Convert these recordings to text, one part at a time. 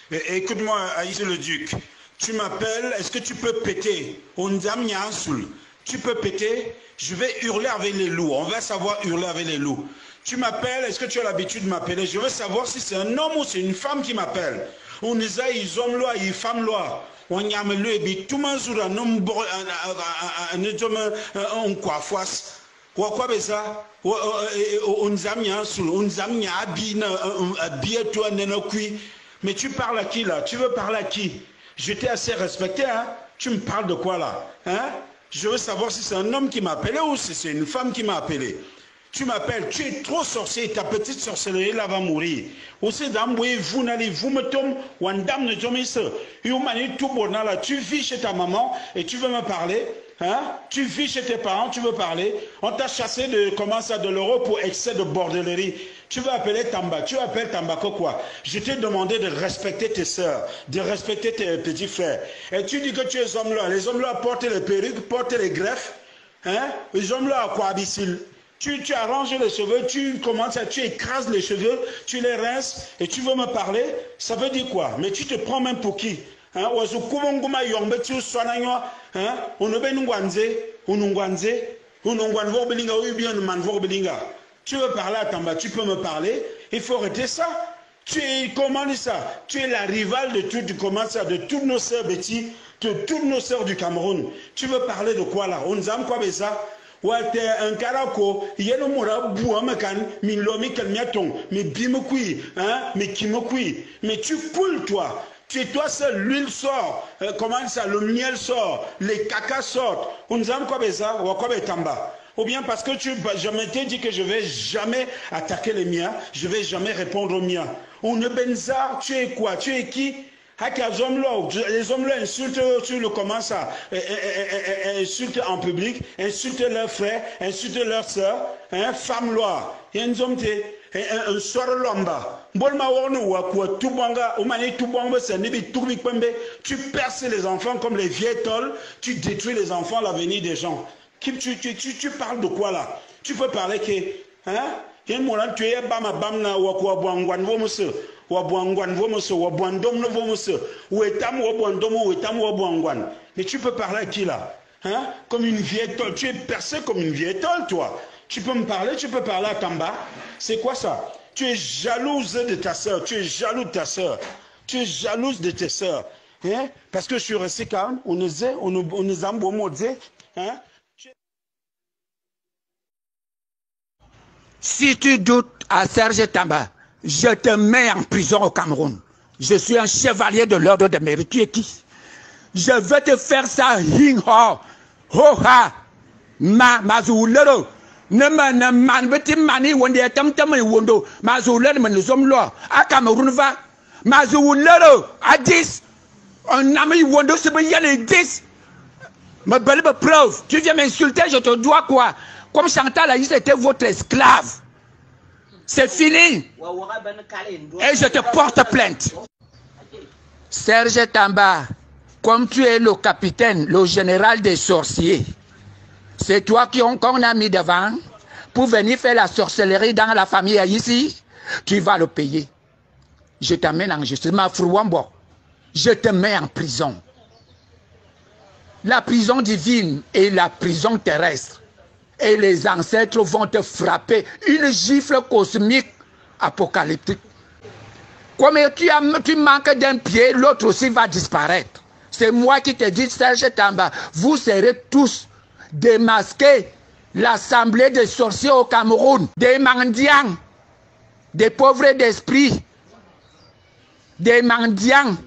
Écoute-moi, Aïssa le Duc. Tu m'appelles, est-ce que tu peux péter? Tu peux péter? Je vais hurler avec les loups. On va savoir hurler avec les loups. Tu m'appelles, est-ce que tu as l'habitude de m'appeler? Je veux savoir si c'est un homme ou c'est une femme qui m'appelle. On est là, ils hommes là, ils femmes là. On y a le et tout le monde sur un homme, on coiffasse. Quoi ça? Mais tu parles à qui là? Tu veux parler à qui? J'étais assez respecté, hein? Tu me parles de quoi là? Hein? Je veux savoir si c'est un homme qui m'a appelé ou si c'est une femme qui m'a appelé. Tu m'appelles, tu es trop sorcier, ta petite sorcellerie là va mourir. Aussi d'amboué, vous n'allez, vous me tombez, ou un dame ne tombe ici. Tu vis chez ta maman et tu veux me parler. Hein? Tu vis chez tes parents, tu veux parler. On t'a chassé de, comment ça, de l'Europe pour excès de bordellerie. Tu veux appeler Tamba, tu appelles Tamba quoi? Je t'ai demandé de respecter tes sœurs, de respecter tes petits frères. Et tu dis que tu es homme là. Les hommes là portent les perruques, portent les greffes. Hein? Les hommes là, quoi, imbécile? Tu arranges les cheveux, tu commences à, tu écrases les cheveux, tu les rinces et tu veux me parler. Ça veut dire quoi? Mais tu te prends même pour qui? Hein? Tu veux parler à Tamba, tu peux me parler. Il faut arrêter ça. Tu es, comment dire ça? Tu es la rivale de tout, comment ça, de toutes nos sœurs Betty, de toutes nos sœurs du Cameroun. Tu veux parler de quoi là? On nous a quoi ça? Walte un karako yeno mora bua makan min lomi kalmiaton mais bimokui hein mais kimokui mais tu coules toi. Tu es toi seul, l'huile sort, comment ça, le miel sort, les caca sortent. On nous a quoi ça? Ou quoi Tamba? Ou bien parce que je m'étais dit que je vais jamais attaquer les miens, je vais jamais répondre aux miens. On ne benza, tu es quoi? Tu es qui? Les hommes là insultent sur le comment ça, insultent en public, insultent leurs frères, insultent leurs sœurs, hein, femmes là, un soir lomba, tu perces les enfants comme les vieilles tolles, tu détruis les enfants, l'avenir des gens. Tu parles de quoi là? Tu peux parler que, hein? Tu es bam mais tu peux parler à qui là? Hein? Comme une vieille tôle. Tu es percé comme une vieille tôle, toi. Tu peux me parler, tu peux parler à Tamba. C'est quoi ça? Tu es jalouse de ta soeur. Tu es jaloux de ta soeur. Tu es jalouse de tes soeurs. Hein? Parce que je suis resté calme. On nous a hein? Si tu doutes à Serge Tamba, je te mets en prison au Cameroun. Je suis un chevalier de l'ordre de mérite. Tu es qui? Je vais te faire ça. Hing ho. Ho ha. Mazulero. Ne man beti mani wonde tam wondo. Mazulero men nous sommes là. À Cameroun va. Mazulero à 10. Un ami wondo c'est bien les 10. Ma belle preuve. Tu viens m'insulter, je te dois quoi? Comme Chantal a dit, c'était votre esclave. C'est fini. Et je te porte plainte. Serge Tamba, comme tu es le capitaine, le général des sorciers, c'est toi qu'on a mis devant pour venir faire la sorcellerie dans la famille ici. Tu vas le payer. Je t'amène en justice. Je te mets en prison. La prison divine et la prison terrestre. Et les ancêtres vont te frapper une gifle cosmique apocalyptique. Comme tu manques d'un pied, l'autre aussi va disparaître. C'est moi qui te dis, Serge Tamba, vous serez tous démasqués. L'assemblée des sorciers au Cameroun, des mendiants, des pauvres d'esprit, des mendiants,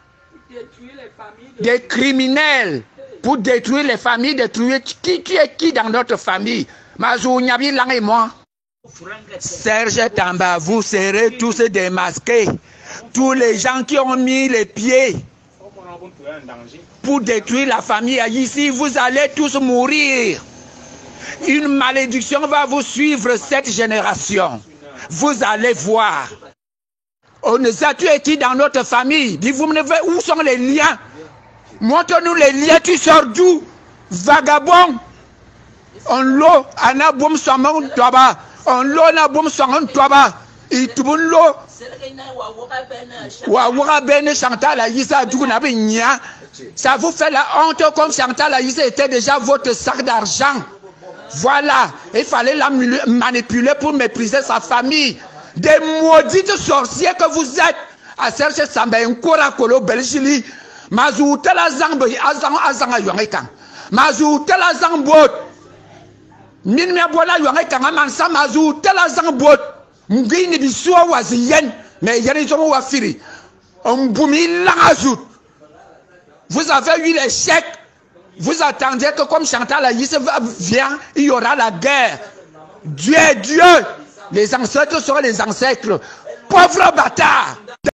des criminels. Pour détruire les familles, détruire qui est qui dans notre famille. Mazou Nyabi Lang et moi. Serge Tamba, vous serez tous démasqués. Tous les gens qui ont mis les pieds pour détruire la famille ici, vous allez tous mourir. Une malédiction va vous suivre cette génération. Vous allez voir. On nous a tués qui dans notre famille. Dites-vous, où sont les liens? Montre-nous les liens, tu sors d'où? Vagabond. On l'eau, anaboum samon toaba. On l'eau, anaboum samon toaba. Et tout le monde, Chantal Aïssa, ça vous fait la honte comme Chantal Aïssa était déjà votre sac d'argent. Voilà, il fallait la manipuler pour mépriser sa famille. Des maudites sorciers que vous êtes. À Serge Samba, un Korakolo, Belgili, Mazoutela Zambo, Azanga Yorekan, Mazoutela Zambot, Minmiabola Yorekan, Mansa Mazoutela Zambot, Mugini Bissoua Wazien, mais Yanizon Wafiri, Mboumi Langazout. Vous avez eu l'échec. Vous attendiez que comme Chantal Aïssa vient, il y aura la guerre. Dieu est Dieu. Les ancêtres seront les ancêtres. Pauvres bâtards.